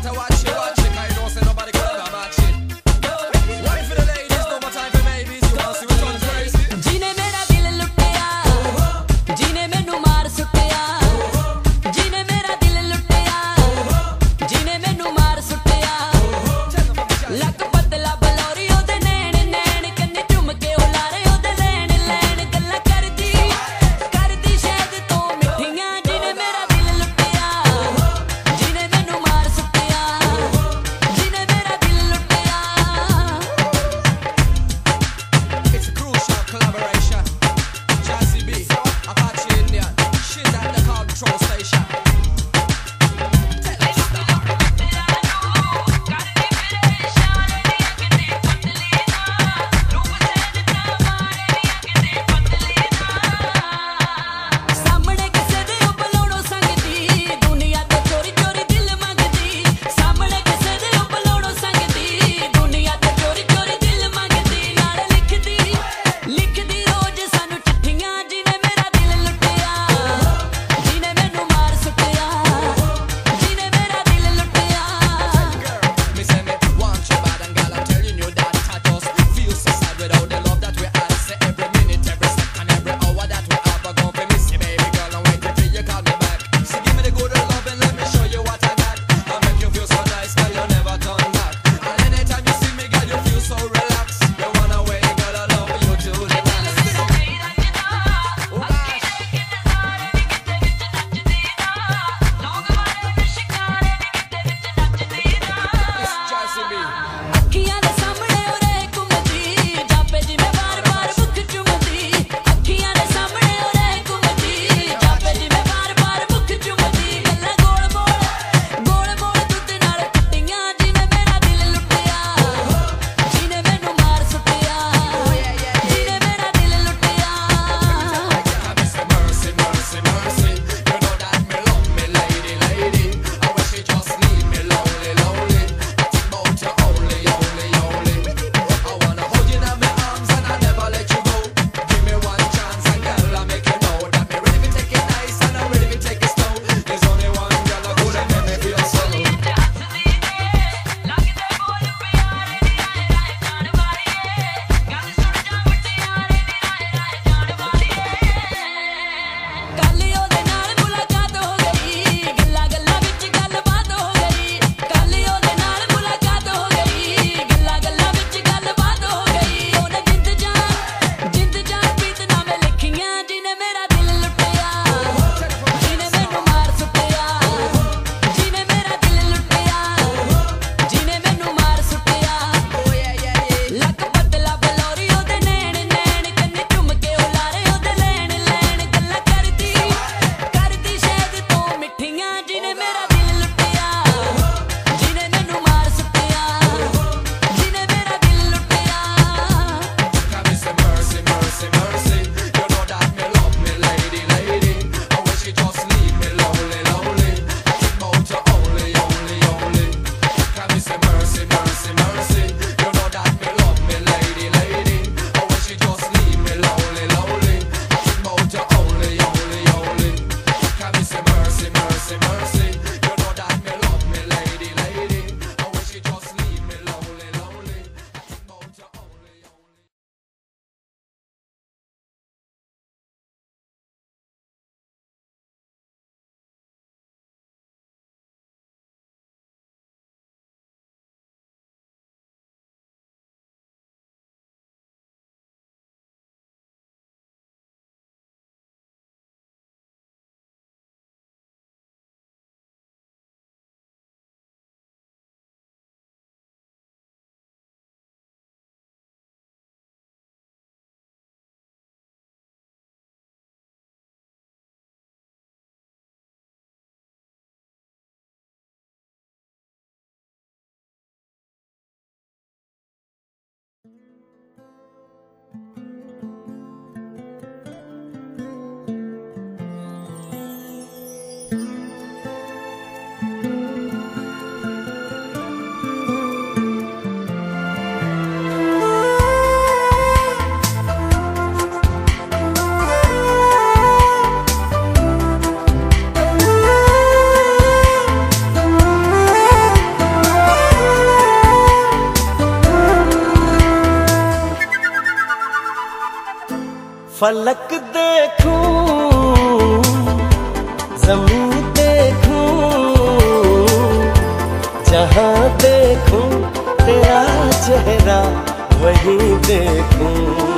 better watch it, cause you don't say nobody could ever match it. Wine for the ladies, no more time for maybes. You wanna see which one's crazy? जीने मेरा दिल लुटिया, जीने मैनू मार सुटिया, जीने मेरा दिल लुटिया, जीने मैनू मार सुटिया। लक पतला बलौरी ओदे नैन नैन कन्ने चुम के उलारे ओदे लैन लैन गल्ला करदी शायद तो मिठियां। जीने मेरा दिल लुटिया, जीने मैनू मार सुटिया। फलक देखूं, ज़मीन देखूं, जहां देखूं तेरा चेहरा वहीं देखूं।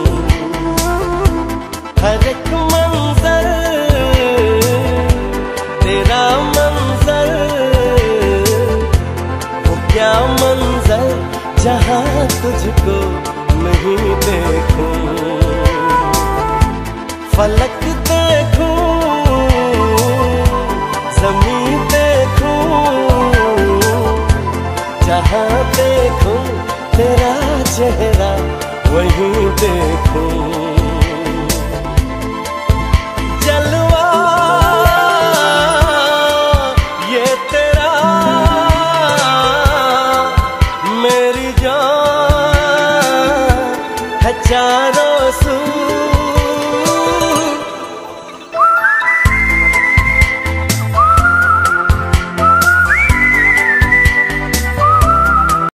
हर एक मंजर तेरा मंजर, वो क्या मंजर जहां तुझको नहीं देखूं। फलक देखूं, ज़मीन देखूं, जहां देखूं तेरा चेहरा वहीं देखूं। जलवा ये तेरा मेरी जान है, चारों